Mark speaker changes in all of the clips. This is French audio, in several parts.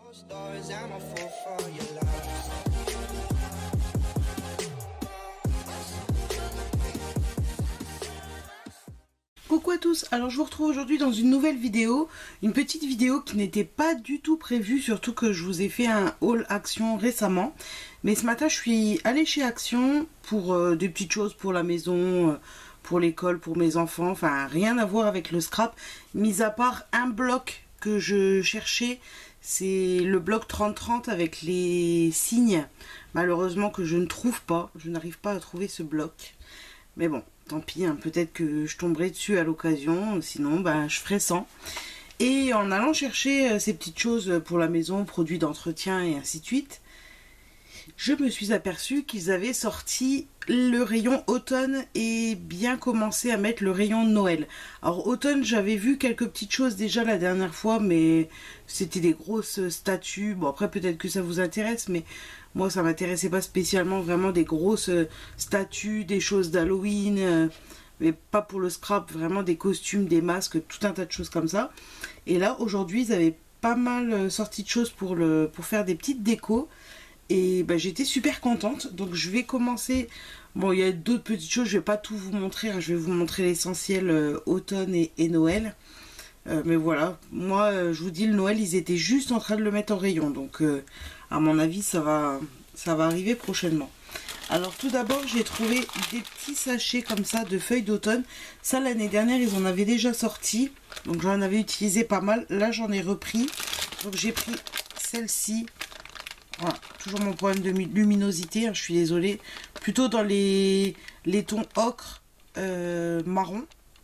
Speaker 1: Coucou à tous, alors je vous retrouve aujourd'hui dans une nouvelle vidéo, une petite vidéo qui n'était pas du tout prévue, surtout que je vous ai fait un haul Action récemment. Mais ce matin je suis allée chez Action pour des petites choses pour la maison, pour l'école, pour mes enfants, enfin rien à voir avec le scrap, mis à part un bloc que je cherchais, c'est le bloc 30-30 avec les signes, malheureusement que je ne trouve pas, je n'arrive pas à trouver ce bloc, mais bon. Tant pis, hein, peut-être que je tomberai dessus à l'occasion, sinon ben, je ferai sans. Et en allant chercher ces petites choses pour la maison, produits d'entretien et ainsi de suite, je me suis aperçue qu'ils avaient sorti le rayon automne et bien commencé à mettre le rayon Noël. Alors automne, j'avais vu quelques petites choses déjà la dernière fois, mais c'était des grosses statues. Bon après peut-être que ça vous intéresse, mais moi ça m'intéressait pas spécialement, vraiment des grosses statues, des choses d'Halloween, mais pas pour le scrap, vraiment des costumes, des masques, tout un tas de choses comme ça. Et là aujourd'hui ils avaient pas mal sorti de choses pour faire des petites décos. Et bah, j'étais super contente, donc je vais commencer. Bon, il y a d'autres petites choses, je vais pas tout vous montrer, hein. Je vais vous montrer l'essentiel automne et Noël. Mais voilà, moi je vous dis, le Noël, ils étaient juste en train de le mettre en rayon, donc à mon avis ça va arriver prochainement. Alors tout d'abord, j'ai trouvé des petits sachets comme ça de feuilles d'automne. Ça, l'année dernière, ils en avaient déjà sorti, donc j'en avais utilisé pas mal. Là, j'en ai repris, donc j'ai pris celle-ci. Voilà, toujours mon problème de luminosité, hein, je suis désolée. Plutôt dans les tons ocre, marron.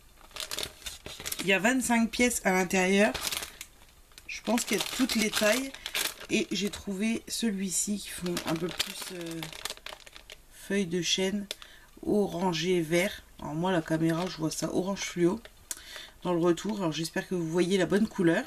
Speaker 1: Il y a 25 pièces à l'intérieur. Je pense qu'il y a toutes les tailles. Et j'ai trouvé celui-ci qui font un peu plus feuilles de chêne orangé vert. Alors moi la caméra je vois ça orange fluo dans le retour. Alors j'espère que vous voyez la bonne couleur.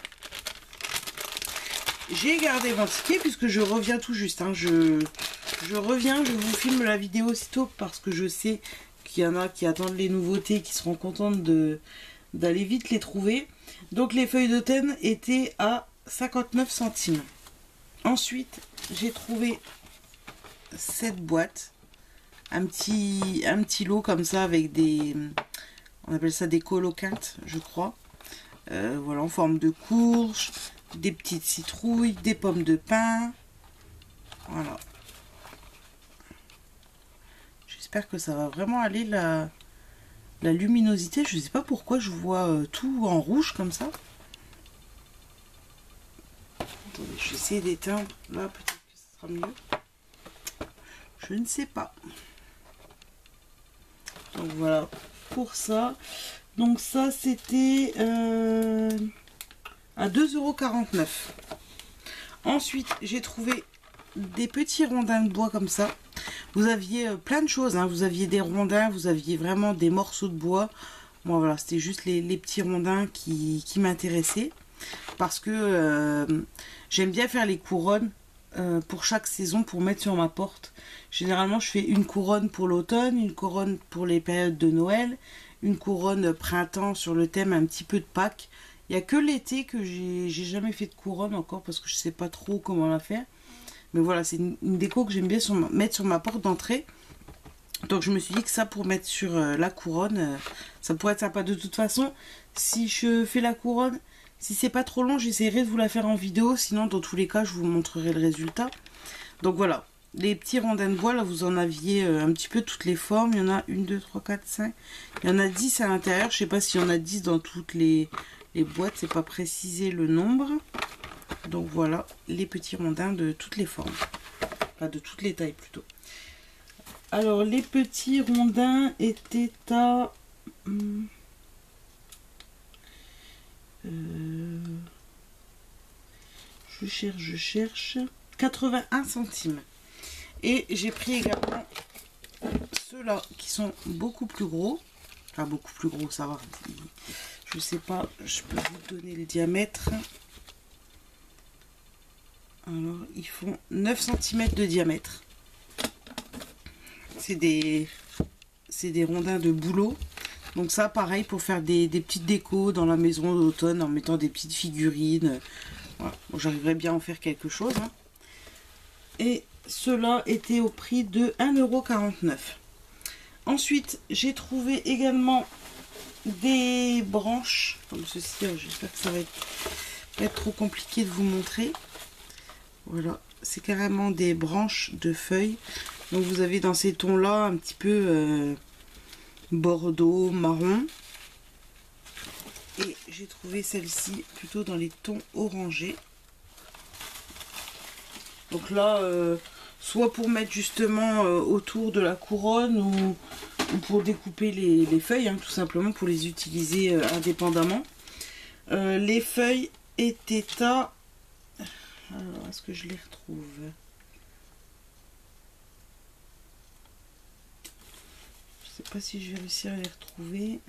Speaker 1: J'ai gardé mon ticket puisque je reviens tout juste. Hein. Je reviens, je vous filme la vidéo aussitôt parce que je sais qu'il y en a qui attendent les nouveautés, qui seront contentes d'aller vite les trouver. Donc les feuilles d'automne étaient à 59 centimes. Ensuite, j'ai trouvé cette boîte. Un petit lot comme ça avec des... On appelle ça des coloquintes, je crois. Voilà, en forme de courge. Des petites citrouilles, des pommes de pin. Voilà. J'espère que ça va vraiment aller la luminosité. Je ne sais pas pourquoi je vois tout en rouge comme ça. Attendez, je vais essayer d'éteindre. Là, peut-être que ce sera mieux. Je ne sais pas. Donc voilà, pour ça. Donc ça, c'était... à 2,49 €. Ensuite, j'ai trouvé des petits rondins de bois comme ça. Vous aviez plein de choses, hein. Vous aviez des rondins, vous aviez vraiment des morceaux de bois. Moi, voilà, c'était juste les petits rondins qui m'intéressaient. Parce que j'aime bien faire les couronnes pour chaque saison, pour mettre sur ma porte. Généralement, je fais une couronne pour l'automne, une couronne pour les périodes de Noël, une couronne printemps sur le thème un petit peu de Pâques. Il n'y a que l'été que j'ai jamais fait de couronne encore parce que je ne sais pas trop comment la faire. Mais voilà, c'est une déco que j'aime bien mettre sur ma porte d'entrée. Donc je me suis dit que ça, pour mettre sur la couronne, ça pourrait être sympa. De toute façon, si je fais la couronne, si c'est pas trop long, j'essaierai de vous la faire en vidéo. Sinon, dans tous les cas, je vous montrerai le résultat. Donc voilà, les petits rondins de bois, là, vous en aviez un petit peu toutes les formes. Il y en a 1, 2, 3, 4, 5. Il y en a 10 à l'intérieur. Je sais pas s'il y en a 10 dans toutes les boîtes, c'est pas précisé le nombre. Donc voilà les petits rondins de toutes les formes, enfin de toutes les tailles plutôt. Alors les petits rondins étaient à je cherche 81 centimes. Et j'ai pris également ceux-là qui sont beaucoup plus gros. Enfin beaucoup plus gros, ça va. Je sais pas, je peux vous donner le diamètre. Alors, ils font 9 cm de diamètre. C'est des rondins de bouleau. Donc ça, pareil, pour faire des petites décos dans la maison d'automne, en mettant des petites figurines, Voilà. Bon, j'arriverai bien à en faire quelque chose. Hein. Et cela était au prix de 1,49 €. Ensuite, j'ai trouvé également des branches comme ceci. J'espère que ça va pas être trop compliqué de vous montrer. Voilà, c'est carrément des branches de feuilles. Donc vous avez dans ces tons là un petit peu bordeaux, marron. Et j'ai trouvé celle-ci plutôt dans les tons orangés. Donc là, soit pour mettre justement autour de la couronne ou pour découper les feuilles, hein, tout simplement pour les utiliser indépendamment. Les feuilles étaient à... Alors, est-ce que je les retrouve? Je sais pas si je vais réussir à les retrouver.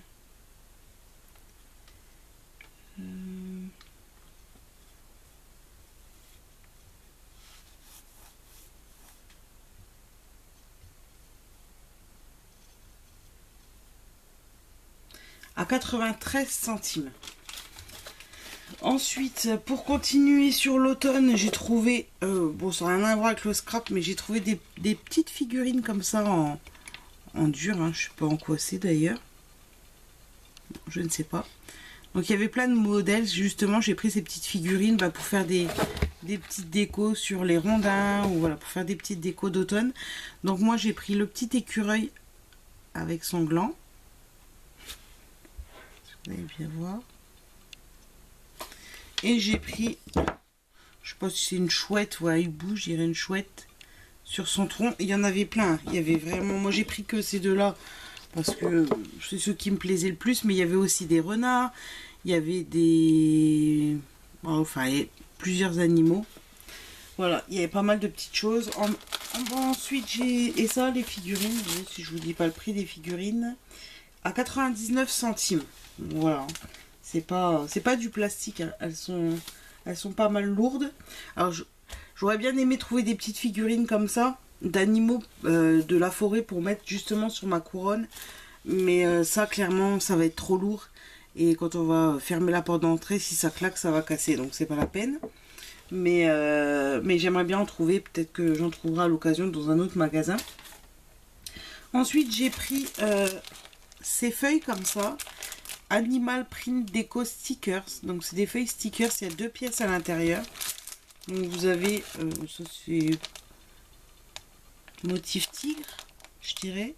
Speaker 1: À 93 centimes. Ensuite, pour continuer sur l'automne, j'ai trouvé, bon ça n'a rien à voir avec le scrap, mais j'ai trouvé des petites figurines comme ça en dur, hein, je sais pas en quoi c'est d'ailleurs, je ne sais pas. Donc il y avait plein de modèles, justement j'ai pris ces petites figurines pour faire des petites décos sur les rondins, ou voilà, pour faire des petites décos d'automne. Donc moi j'ai pris le petit écureuil avec son gland, vous allez bien voir. Et j'ai pris, je sais pas si c'est une chouette ou un hibou, je dirais une chouette, sur son tronc. Il y en avait plein, il y avait vraiment, moi j'ai pris que ces deux-là, parce que c'est ceux qui me plaisaient le plus, mais il y avait aussi des renards, il y avait des... Enfin, il y avait plusieurs animaux. Voilà, il y avait pas mal de petites choses. Ensuite, j'ai... Et ça, les figurines, si je vous dis pas le prix des figurines, à 99 centimes. Voilà. C'est pas du plastique, hein. Elles sont pas mal lourdes. Alors j'aurais bien aimé trouver des petites figurines comme ça, d'animaux de la forêt pour mettre justement sur ma couronne. Mais ça clairement ça va être trop lourd. Et quand on va fermer la porte d'entrée, si ça claque, ça va casser. Donc c'est pas la peine. Mais j'aimerais bien en trouver. Peut-être que j'en trouverai à l'occasion dans un autre magasin. Ensuite j'ai pris ces feuilles comme ça. Animal Print Déco Stickers. Donc c'est des feuilles stickers, il y a 2 pièces à l'intérieur. Donc vous avez, ça c'est motif tigre, je dirais.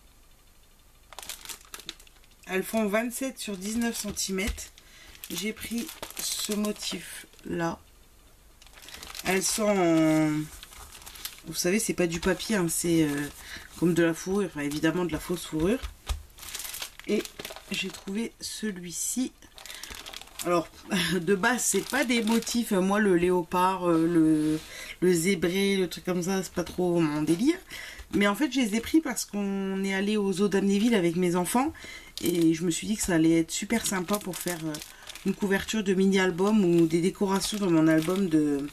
Speaker 1: Elles font 27 sur 19 cm. J'ai pris ce motif là. Elles sont en... Vous savez, c'est pas du papier, hein, c'est comme de la fourrure, enfin évidemment de la fausse fourrure. Et j'ai trouvé celui-ci. Alors de base c'est pas des motifs, moi le léopard, le zébré, le truc comme ça, c'est pas trop mon délire. Mais en fait je les ai pris parce qu'on est allé aux eaux d'Amnéville avec mes enfants. Et je me suis dit que ça allait être super sympa pour faire une couverture de mini-album ou des décorations dans mon album de...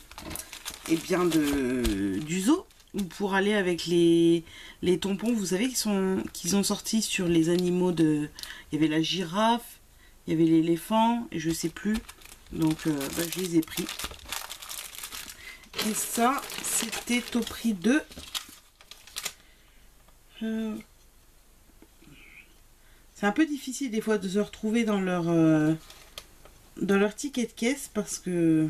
Speaker 1: du zoo. Ou pour aller avec les tampons, vous savez, qu'ils ont sorti sur les animaux de... Il y avait la girafe, il y avait l'éléphant, et je sais plus. Donc, je les ai pris. Et ça, c'était au prix de... C'est un peu difficile des fois de se retrouver dans leur ticket de caisse parce que...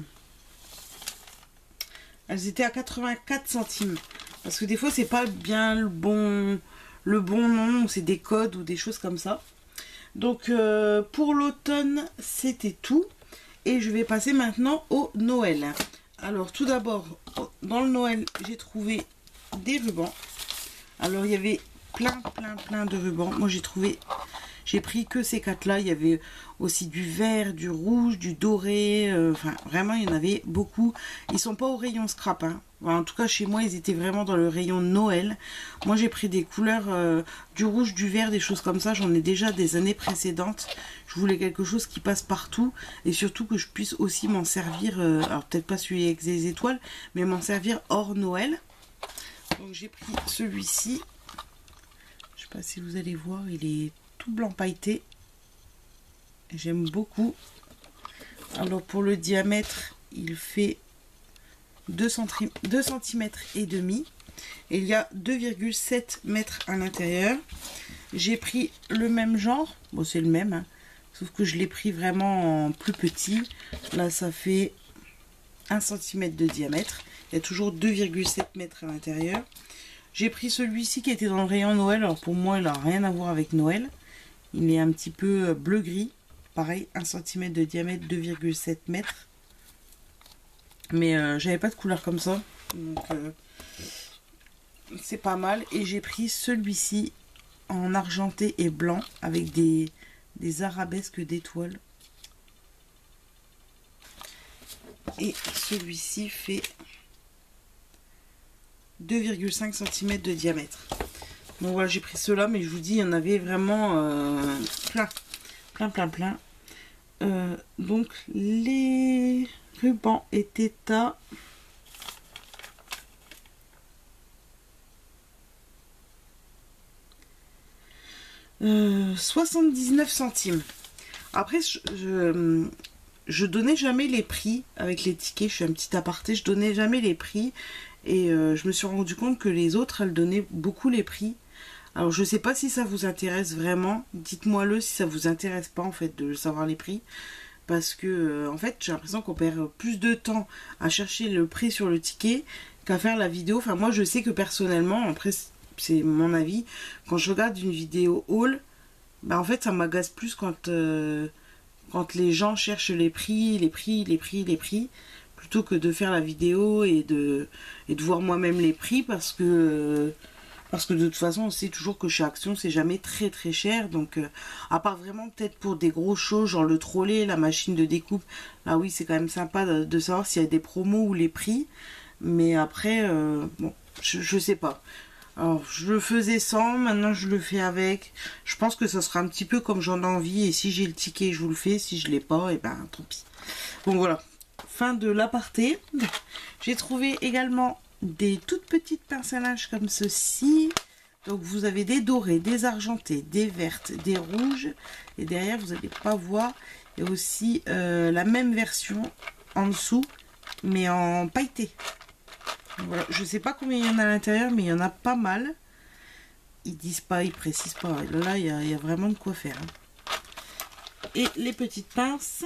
Speaker 1: Elles étaient à 84 centimes. Parce que des fois, c'est pas bien le bon nom. C'est des codes ou des choses comme ça. Donc, pour l'automne, c'était tout. Et je vais passer maintenant au Noël. Alors, tout d'abord, dans le Noël, j'ai trouvé des rubans. Alors, il y avait plein de rubans. Moi, j'ai pris que ces 4-là. Il y avait aussi du vert, du rouge, du doré. Enfin, vraiment, il y en avait beaucoup. Ils sont pas au rayon scrap. Hein. Enfin, en tout cas, chez moi, ils étaient vraiment dans le rayon Noël. Moi, j'ai pris des couleurs du rouge, du vert, des choses comme ça. J'en ai déjà des années précédentes. Je voulais quelque chose qui passe partout. Et surtout que je puisse aussi m'en servir. Alors, peut-être pas celui avec des étoiles, mais m'en servir hors Noël. Donc, j'ai pris celui-ci. Je sais pas si vous allez voir, il est tout blanc pailleté. J'aime beaucoup. Alors pour le diamètre, il fait 2 cm et demi. Et il y a 2,7 mètres à l'intérieur. J'ai pris le même genre. Bon, c'est le même, hein, sauf que je l'ai pris vraiment en plus petit. Là, ça fait 1 cm de diamètre. Il y a toujours 2,7 mètres à l'intérieur. J'ai pris celui-ci qui était dans le rayon Noël. Alors pour moi, il n'a rien à voir avec Noël. Il est un petit peu bleu-gris. Pareil, 1 cm de diamètre, 2,7 mètres. Mais j'avais pas de couleur comme ça. Donc c'est pas mal. Et j'ai pris celui-ci en argenté et blanc avec des arabesques d'étoiles. Et celui-ci fait 2,5 cm de diamètre. Donc voilà, j'ai pris ceux-là, mais je vous dis, il y en avait vraiment plein. Donc les rubans étaient à 79 centimes. Après, je donnais jamais les prix avec les tickets. Je suis un petit aparté, je donnais jamais les prix. Et je me suis rendu compte que les autres, elles donnaient beaucoup les prix. Alors je sais pas si ça vous intéresse vraiment. Dites-moi le si ça vous intéresse pas en fait de savoir les prix. Parce que en fait j'ai l'impression qu'on perd plus de temps à chercher le prix sur le ticket qu'à faire la vidéo. Enfin moi je sais que personnellement, après c'est mon avis, quand je regarde une vidéo haul, bah en fait ça m'agace plus quand les gens cherchent les prix, plutôt que de faire la vidéo et de voir moi-même les prix parce que de toute façon on sait toujours que chez Action c'est jamais très cher. Donc à part vraiment peut-être pour des grosses choses genre le trolley, la machine de découpe, là oui c'est quand même sympa de savoir s'il y a des promos ou les prix. Mais après bon je sais pas. Alors je le faisais sans, maintenant je le fais avec. Je pense que ça sera un petit peu comme j'en ai envie. Et si j'ai le ticket je vous le fais, si je l'ai pas, et ben tant pis. Bon voilà, fin de l'aparté. J'ai trouvé également des toutes petites pinces à linge comme ceci. Donc vous avez des dorés, des argentés, des vertes, des rouges. Et derrière vous n'allez pas voir. Il y a aussi la même version en dessous, mais en pailleté. Voilà. Je sais pas combien il y en a à l'intérieur, mais il y en a pas mal. Ils disent pas, ils précisent pas. Là, il y a vraiment de quoi faire. Et les petites pinces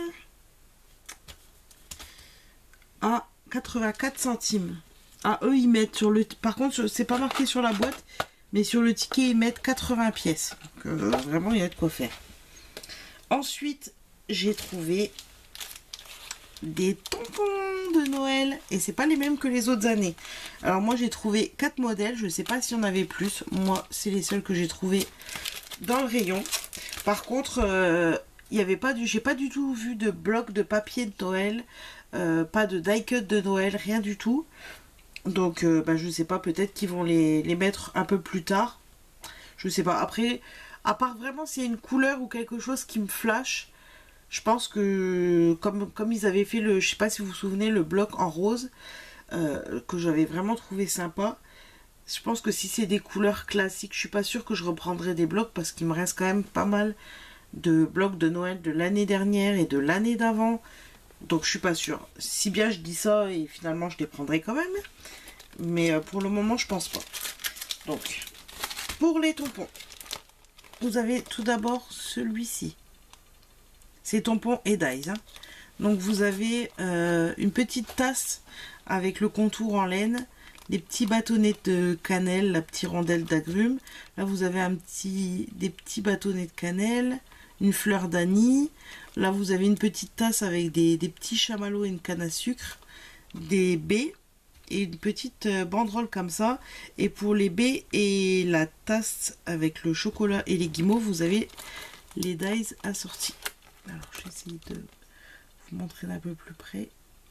Speaker 1: à 84 centimes. Ah, eux, ils mettent sur le... Par contre, c'est pas marqué sur la boîte, mais sur le ticket, ils mettent 80 pièces. Donc, vraiment, il y a de quoi faire. Ensuite, j'ai trouvé des tampons de Noël. Et c'est pas les mêmes que les autres années. Alors, moi, j'ai trouvé 4 modèles. Je sais pas s'il y en avait plus. Moi, c'est les seuls que j'ai trouvé dans le rayon. Par contre, il y avait pas j'ai pas du tout vu de bloc de papier de Noël. Pas de die cut de Noël, rien du tout. Donc je sais pas, peut-être qu'ils vont les mettre un peu plus tard. Je sais pas. Après, à part vraiment s'il y a une couleur ou quelque chose qui me flash, je pense que comme ils avaient fait je sais pas si vous vous souvenez, le bloc en rose, que j'avais vraiment trouvé sympa. Je pense que si c'est des couleurs classiques, je suis pas sûre que je reprendrai des blocs parce qu'il me reste quand même pas mal de blocs de Noël de l'année dernière et de l'année d'avant. Donc je suis pas sûre. Si bien je dis ça et finalement je les prendrai quand même. Mais pour le moment je pense pas. Donc pour les tampons, vous avez tout d'abord celui-ci. C'est tampon et dies. Hein. Donc vous avez une petite tasse avec le contour en laine. Des petits bâtonnets de cannelle, la petite rondelle d'agrumes. Là vous avez des petits bâtonnets de cannelle. Une fleur d'anis. Là, vous avez une petite tasse avec des petits chamallows et une canne à sucre. Des baies et une petite banderole comme ça. Et pour les baies et la tasse avec le chocolat et les guimauves, vous avez les dies assortis. Alors, je vais essayer de vous montrer d'un peu plus près.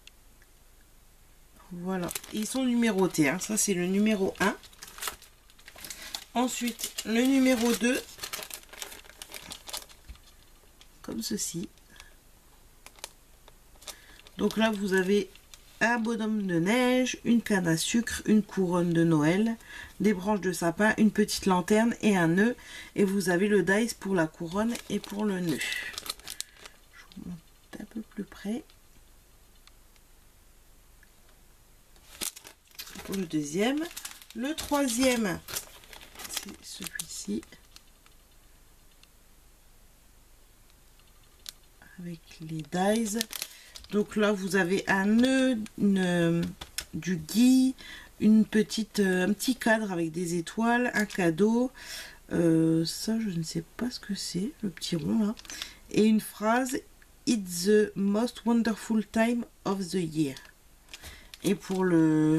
Speaker 1: Voilà. Ils sont numérotés. Hein. Ça, c'est le numéro 1. Ensuite, le numéro 2. Comme ceci. Donc là vous avez un bonhomme de neige, une canne à sucre, une couronne de Noël, des branches de sapin, une petite lanterne et un nœud. Et vous avez le dies pour la couronne et pour le nœud. Je vous montre un peu plus près. pour le deuxième. Le troisième, c'est celui-ci. Avec les dies. Donc là, vous avez un nœud, du gui, un petit cadre avec des étoiles, un cadeau. Ça, je ne sais pas ce que c'est, le petit rond là. Et une phrase, It's the most wonderful time of the year. Et pour la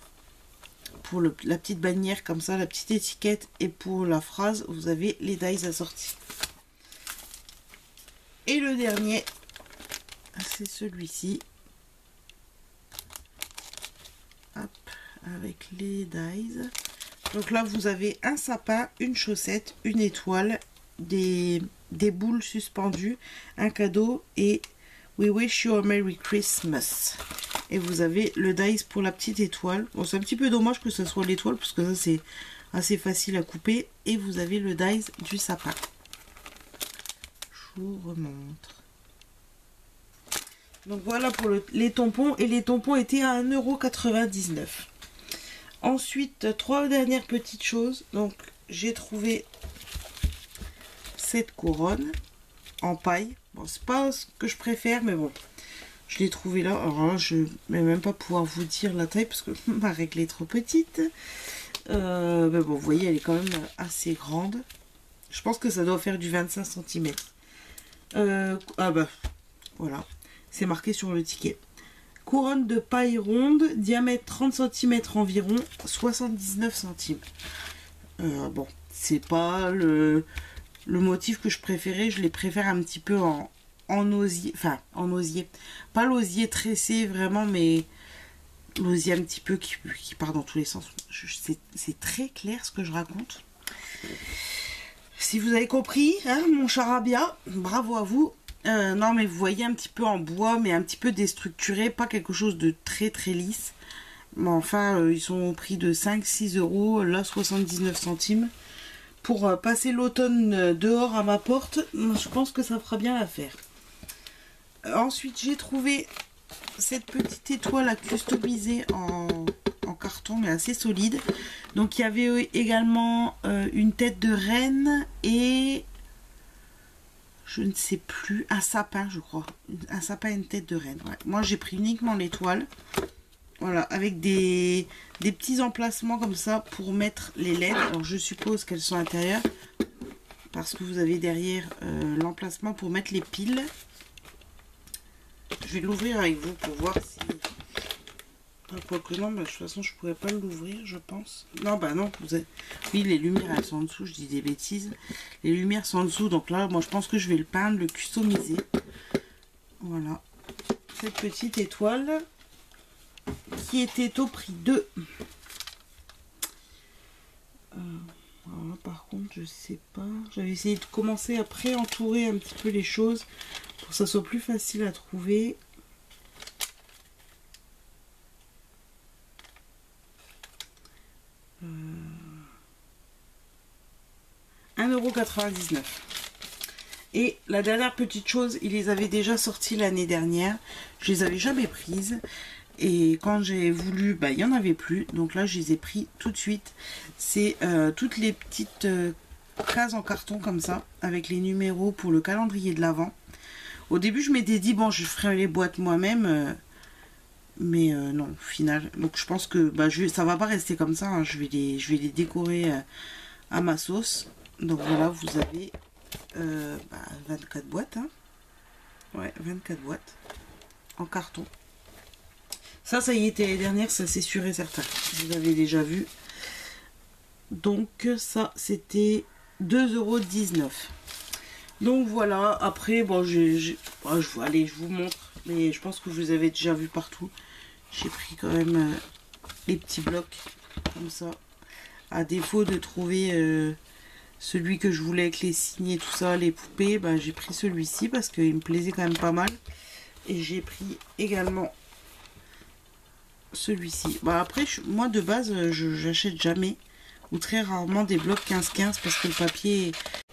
Speaker 1: petite bannière comme ça, la petite étiquette, et pour la phrase, vous avez les dies assortis. Et le dernier, c'est celui-ci. Hop, avec les dies. Donc là, vous avez un sapin, une chaussette, une étoile, des boules suspendues, un cadeau et We wish you a Merry Christmas. Et vous avez le dice pour la petite étoile. Bon, c'est un petit peu dommage que ce soit l'étoile parce que ça, c'est assez facile à couper. Et vous avez le dice du sapin. Je vous remontre. Donc voilà pour les tampons. Et les tampons étaient à 1,99 €. Ensuite, 3 dernières petites choses. Donc, j'ai trouvé cette couronne en paille. Bon, c'est pas ce que je préfère, mais bon, je l'ai trouvé là. Alors là, je vais même pas pouvoir vous dire la taille parce que ma règle est trop petite. Mais bon, vous voyez, elle est quand même assez grande. Je pense que ça doit faire du 25 cm. Ah bah, voilà. C'est marqué sur le ticket. Couronne de paille ronde, diamètre 30 cm environ, 79 centimes. Bon, c'est pas le motif que je préférais. Je les préfère un petit peu en osier. Enfin, en osier. Pas l'osier tressé vraiment, mais l'osier un petit peu qui part dans tous les sens. C'est très clair ce que je raconte. Si vous avez compris, hein, mon charabia, bravo à vous. Non, mais vous voyez un petit peu en bois, mais un petit peu déstructuré, pas quelque chose de très très lisse. Mais enfin, ils sont au prix de 5-6 €, là 79 centimes. Pour passer l'automne dehors à ma porte, je pense que ça fera bien l'affaire. Ensuite, j'ai trouvé cette petite étoile à customiser en carton, mais assez solide. Donc, il y avait également une tête de reine et... je ne sais plus, un sapin je crois, un sapin et une tête de reine. Ouais. Moi j'ai pris uniquement l'étoile, voilà, avec des petits emplacements comme ça pour mettre les LED. Alors je suppose qu'elles sont à l'intérieur parce que vous avez derrière l'emplacement pour mettre les piles. Je vais l'ouvrir avec vous pour voir si... Quoique non, bah, de toute façon je pourrais pas l'ouvrir je pense. Non bah non, vous avez... oui les lumières elles sont en dessous, je dis des bêtises. Les lumières sont en dessous, donc là moi je pense que je vais le peindre, le customiser. Voilà, cette petite étoile qui était au prix de... alors là, par contre je sais pas, j'avais essayé de commencer à pré-entourer un petit peu les choses pour que ça soit plus facile à trouver. 1,99 €. Et la dernière petite chose, ils les avaient déjà sortis l'année dernière. Je les avais jamais prises. Et quand j'ai voulu, bah, il n'y en avait plus. Donc là, je les ai pris tout de suite. C'est toutes les petites cases en carton comme ça, avec les numéros pour le calendrier de l'Avent. Au début, je m'étais dit, bon, je ferai les boîtes moi-même. Mais non, au final. Donc je pense que bah, ça va pas rester comme ça. Hein. Je vais les décorer à ma sauce. Donc voilà, vous avez 24 boîtes. Hein. Ouais, 24 boîtes en carton. Ça y était l'année dernière, ça c'est sûr et certain. Vous avez déjà vu. Donc ça, c'était 2,19 €. Donc voilà, après, bon, allez, je vous montre. Mais je pense que vous avez déjà vu partout. J'ai pris quand même les petits blocs comme ça. À défaut de trouver celui que je voulais avec les signes et tout ça, les poupées, bah, j'ai pris celui-ci parce qu'il me plaisait quand même pas mal. Et j'ai pris également celui-ci. Bah, après, moi de base, j'achète jamais ou très rarement des blocs 15-15 parce que le papier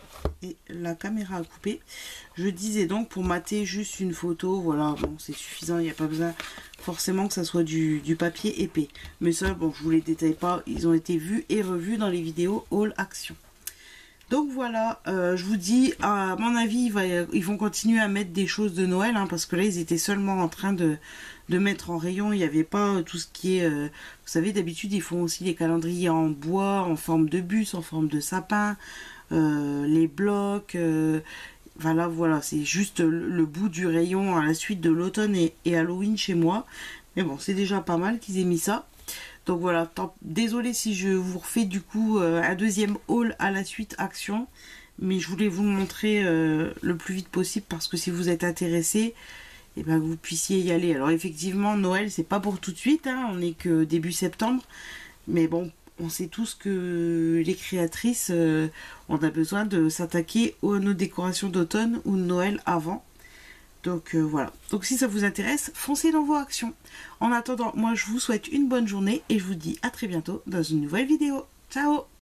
Speaker 1: et la caméra a coupé. Je disais donc pour mater juste une photo, voilà, bon c'est suffisant, il n'y a pas besoin forcément que ça soit du papier épais. Mais ça, bon, je vous les détaille pas, ils ont été vus et revus dans les vidéos haul action. Donc voilà, je vous dis, à mon avis, ils vont continuer à mettre des choses de Noël, hein, parce que là, ils étaient seulement en train de mettre en rayon. Il n'y avait pas tout ce qui est... vous savez, d'habitude, ils font aussi les calendriers en bois, en forme de bus, en forme de sapin, les blocs... voilà, c'est juste le bout du rayon à la suite de l'automne et Halloween chez moi. Mais bon, c'est déjà pas mal qu'ils aient mis ça. Donc voilà, désolé si je vous refais du coup un deuxième haul à la suite action. Mais je voulais vous le montrer le plus vite possible parce que si vous êtes intéressé, et ben, que vous puissiez y aller. Alors effectivement, Noël, c'est pas pour tout de suite, hein, on n'est que début septembre. Mais bon, on sait tous que les créatrices, on a besoin de s'attaquer à nos décorations d'automne ou de Noël avant. Donc voilà. Donc si ça vous intéresse, foncez dans vos actions. En attendant, moi je vous souhaite une bonne journée et je vous dis à très bientôt dans une nouvelle vidéo. Ciao!